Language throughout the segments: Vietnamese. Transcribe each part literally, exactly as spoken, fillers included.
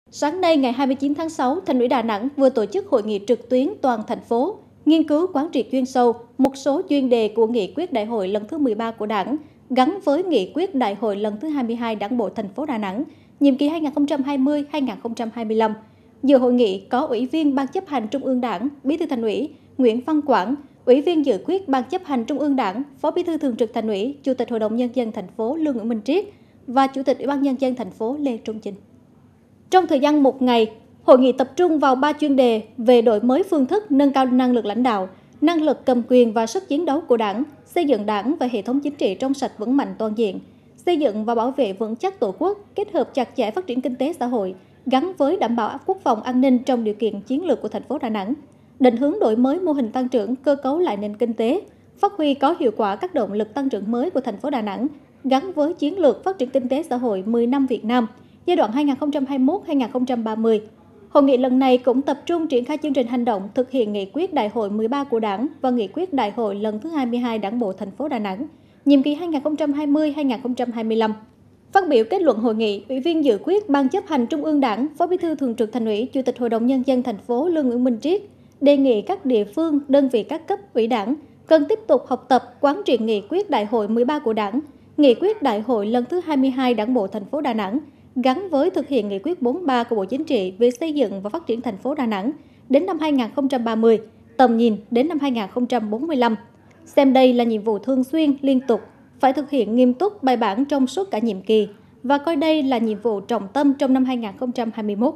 Sáng nay ngày hai mươi chín tháng sáu, Thành ủy Đà Nẵng vừa tổ chức hội nghị trực tuyến toàn thành phố, nghiên cứu quán triệt chuyên sâu một số chuyên đề của nghị quyết đại hội lần thứ mười ba của Đảng, gắn với nghị quyết đại hội lần thứ hai mươi hai Đảng bộ thành phố Đà Nẵng, nhiệm kỳ hai nghìn không trăm hai mươi đến hai nghìn không trăm hai mươi lăm. Dự hội nghị có Ủy viên Ban chấp hành Trung ương Đảng, Bí thư Thành ủy Nguyễn Văn Quảng, Ủy viên dự khuyết Ban chấp hành Trung ương Đảng, Phó Bí thư Thường trực Thành ủy, Chủ tịch Hội đồng Nhân dân thành phố Lương Nguyễn Minh Triết và Chủ tịch Ủy ban Nhân dân thành phố Lê Trung Chinh. Trong thời gian một ngày, hội nghị tập trung vào ba chuyên đề về đổi mới phương thức, nâng cao năng lực lãnh đạo, năng lực cầm quyền và sức chiến đấu của Đảng, xây dựng Đảng và hệ thống chính trị trong sạch vững mạnh toàn diện, xây dựng và bảo vệ vững chắc Tổ quốc, kết hợp chặt chẽ phát triển kinh tế xã hội, gắn với đảm bảo quốc phòng an ninh trong điều kiện chiến lược của thành phố Đà Nẵng, định hướng đổi mới mô hình tăng trưởng, cơ cấu lại nền kinh tế, phát huy có hiệu quả các động lực tăng trưởng mới của thành phố Đà Nẵng, gắn với chiến lược phát triển kinh tế xã hội mười năm Việt Nam, giai đoạn hai nghìn không trăm hai mươi mốt đến hai nghìn không trăm ba mươi. Hội nghị lần này cũng tập trung triển khai chương trình hành động thực hiện nghị quyết đại hội mười ba của Đảng và nghị quyết đại hội lần thứ hai mươi hai Đảng bộ thành phố Đà Nẵng, nhiệm kỳ hai nghìn không trăm hai mươi đến hai nghìn không trăm hai mươi lăm. Phát biểu kết luận hội nghị, Ủy viên dự khuyết Ban chấp hành Trung ương Đảng, Phó Bí thư Thường trực Thành ủy, Chủ tịch Hội đồng Nhân dân thành phố Lương Nguyễn Minh Triết đề nghị các địa phương, đơn vị các cấp ủy Đảng cần tiếp tục học tập, quán triệt nghị quyết đại hội mười ba của Đảng, nghị quyết đại hội lần thứ hai mươi hai Đảng bộ thành phố Đà Nẵng, gắn với thực hiện nghị quyết bốn mươi ba của Bộ Chính trị về xây dựng và phát triển thành phố Đà Nẵng đến năm hai nghìn không trăm ba mươi, tầm nhìn đến năm hai nghìn không trăm bốn mươi lăm. Xem đây là nhiệm vụ thường xuyên, liên tục, phải thực hiện nghiêm túc, bài bản trong suốt cả nhiệm kỳ và coi đây là nhiệm vụ trọng tâm trong năm hai nghìn không trăm hai mươi mốt.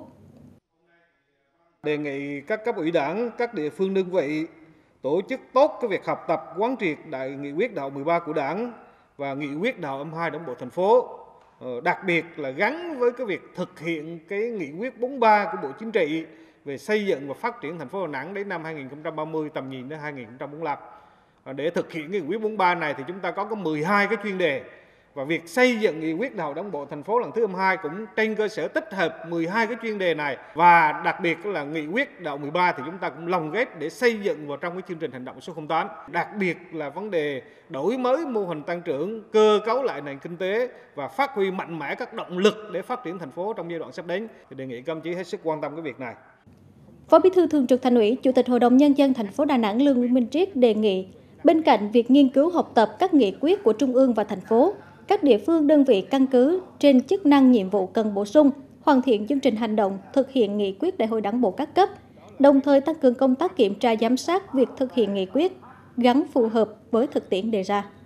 Đề nghị các cấp ủy Đảng, các địa phương đơn vị tổ chức tốt cái việc học tập, quán triệt đại nghị quyết đại hội mười ba của Đảng và nghị quyết đại hội hai mươi hai Đảng bộ thành phố. Đặc biệt là gắn với cái việc thực hiện cái nghị quyết bốn mươi ba của Bộ Chính trị về xây dựng và phát triển thành phố Đà Nẵng đến năm hai nghìn không trăm ba mươi, tầm nhìn đến hai nghìn không trăm bốn mươi lăm. Để thực hiện cái nghị quyết bốn mươi ba này thì chúng ta có có mười hai cái chuyên đề, và việc xây dựng nghị quyết đại hội Đảng bộ thành phố lần thứ hai mươi hai cũng trên cơ sở tích hợp mười hai cái chuyên đề này, và đặc biệt là nghị quyết đại hội mười ba thì chúng ta cũng lồng ghép để xây dựng vào trong cái chương trình hành động số không tám. Đặc biệt là vấn đề đổi mới mô hình tăng trưởng, cơ cấu lại nền kinh tế và phát huy mạnh mẽ các động lực để phát triển thành phố trong giai đoạn sắp đến. Thì đề nghị các đồng chí hết sức quan tâm cái việc này. Phó Bí thư Thường trực Thành ủy, Chủ tịch Hội đồng Nhân dân thành phố Đà Nẵng Lương Nguyễn Minh Triết đề nghị bên cạnh việc nghiên cứu học tập các nghị quyết của Trung ương và thành phố, các địa phương đơn vị căn cứ trên chức năng nhiệm vụ cần bổ sung, hoàn thiện chương trình hành động thực hiện nghị quyết đại hội Đảng bộ các cấp, đồng thời tăng cường công tác kiểm tra giám sát việc thực hiện nghị quyết gắn phù hợp với thực tiễn đề ra.